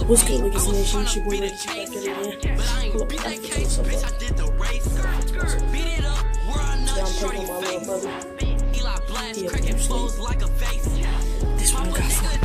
What's good, Niggas Nation? It's your boy Reggie back at it again. Pull up the outfit for myself up. Today I'm playing with my little brother. He up there sleep. This one got fun.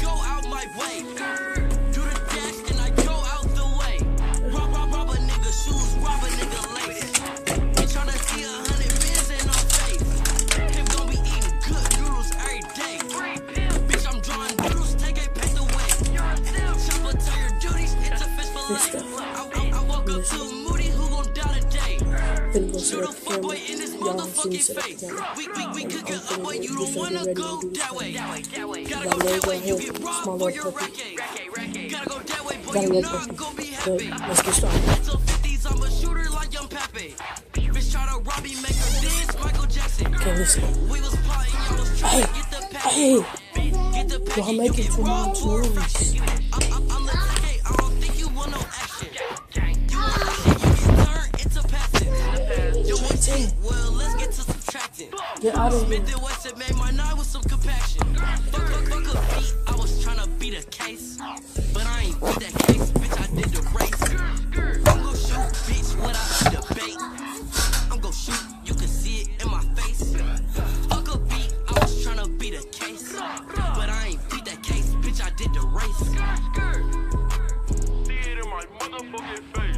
This stuff. Finna go set up the camera. Y'all have seen me set up the camera. I'm finna get ready to do this thing. My leg right here, small little puppy. Got a red puppy. But let's get started. Okay, listen. Hey! Y'all making too much noise. Get out of here. I was trying to beat a case, but I ain't beat that case, bitch. I did the race. I'm gon' shoot, bitch, without debate. I'm gon' shoot, you can see it in my face. Fuck a beat, I was trying to beat a case, but I ain't beat that case, bitch. I did the race. See it in my motherfucking face.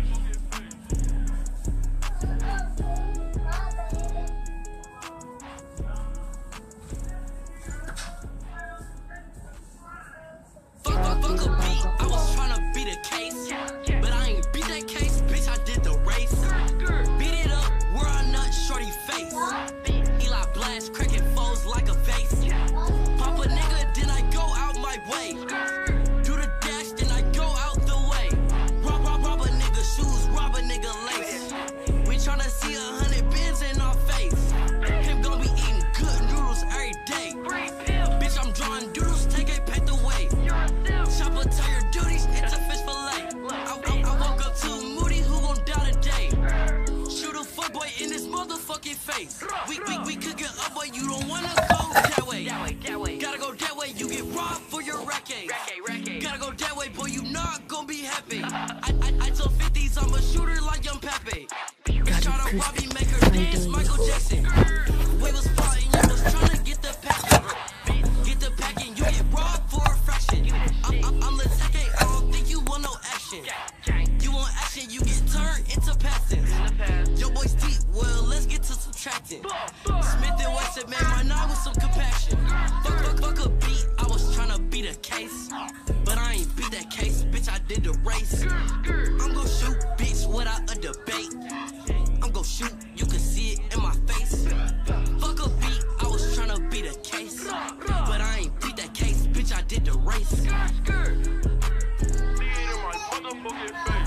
I was trying to beat a case, but I ain't beat that case, bitch. I did the race. Beat it up, where I nut shorty face. Eli blast, cracking foes like a vase. Pop a nigga, then I go out my way. Do the dash, then I go out the way. Rob a nigga shoes, rob a nigga lace. We tryna see 100 bins in our face. Him gon' be eating good noodles every day. Bitch, I'm drawing doodles, take a pack away. Chopper tell your duties, it's a fish fillet. I woke up too moody, who gon' die today? Shoot a fuckboy in his motherfucking face. We could get up, but you don't wanna go that way. Gotta go that way, you get robbed for your racket. Gotta go that way, boy, you not gon' be happy. I told 50s, I'm a shooter like Young Pepe. Bitch try to rob me, make her dance, Michael Jackson. We was plotting, you was tryna get the packet. Get the packet, you get robbed for a fraction. I'm the second, I don't think you want no action. You want action, you get turned into passing. Your boy's deep, well, let's get to subtracting. Smith and Wesson made my night with some compassion. Fuck a beat, I was trying to beat a case, but I ain't beat that case, bitch, I did the race. I'm gon' shoot, bitch, without a debate. I'm gon' shoot, you can see it in my face. Fuck a beat, I was trying to beat a case, but I ain't beat that case, bitch, I did the race. See it in my motherfucking face.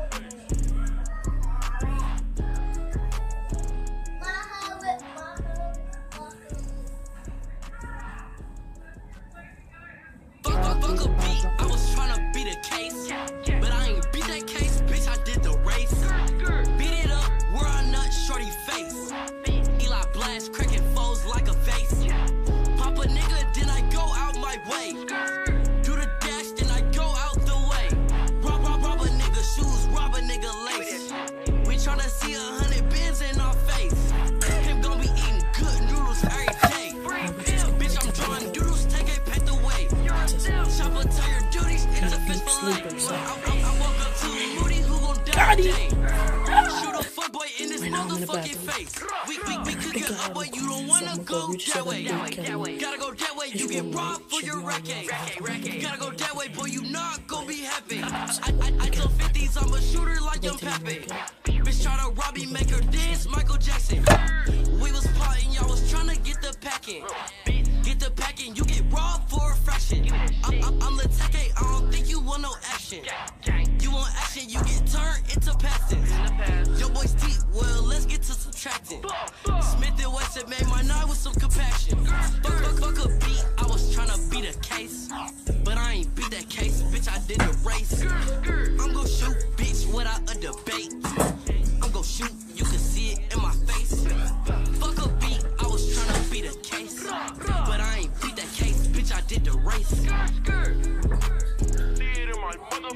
Fuck a beat, I was trying to beat a case, but I ain't beat that case, bitch, I did the race. Beat it up, where I nut shorty face. Eli blast, cracking foes like a vase. Pop a nigga, then I go out my way. Do the dash, then I go out the way. Rob a nigga shoes, rob a nigga lace. We tryna see 100 bins in our face. Him gon' be eating good noodles every day. Bitch, I'm drawing doodles, take a pack away. Chopper tell your duties, it's a fish fillet. I woke up too moody, who gon' die today? Shoot a fuckboy in his motherfucking face. We could get up, but you don't wanna go that way. Gotta go that way, you get robbed for your racket. Gotta go that way, boy, you not gon' be happy. I told 50s, I'm a shooter like Young Pepe. Bitch try to rob me, make her dance, Michael Jackson. We was plotting, y'all was tryna get the packing. Get the packing, you get robbed for a fraction. I'm the tech, I don't think you want no action. You want action, you get turned into passing. Your boy's deep, well, let's get to subtracting. Smith and Wesson made my night with some compassion. Fuck a beat, I was trying to beat a case, but I ain't beat that case, bitch, I did the race. I'm gon' shoot, bitch, without a debate. I'm gon' shoot, you can see it in my face. Fuck a beat, I was trying to beat a case, but I ain't beat that case, bitch, I did the race. See it in my mother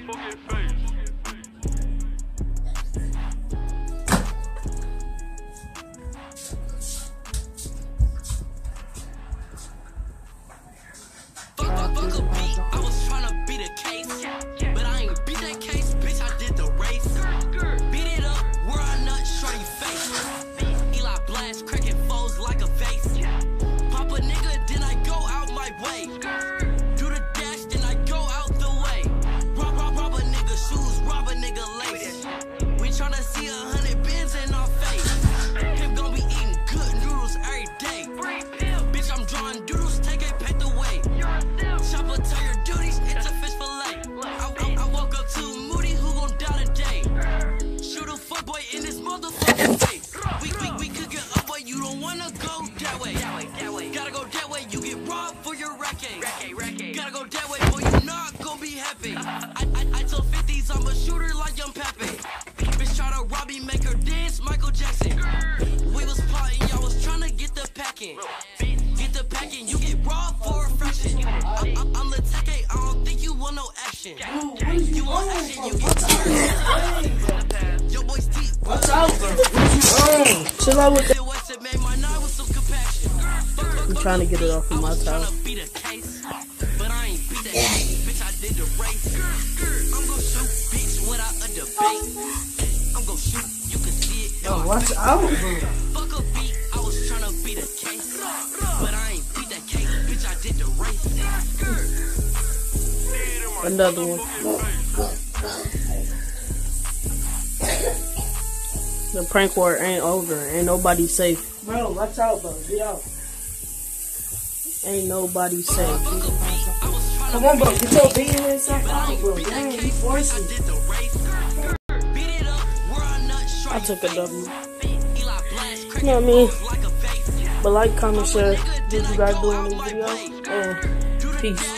action. Dude, what are you on? Watch out, bro. Chill out with that. I'm trying to get it off of my towel. But I ain't beat that bitch, I did the race. I'm gon' shoot, bitch, without a debate. I'm gon' shoot, you can see it. Yo, watch out, bro. Fuck a beat, I was tryna beat a case. But I ain't beat that case, bitch, I did the race. Another one. The prank war ain't over. Ain't nobody safe. Bro, watch out, bro. Get out. Ain't nobody safe. Come on, bro. Get your bean inside out, bro. Dang, you forcing. I took a W. You know what I mean? But like, comment, share, what you guys do in this video, and peace.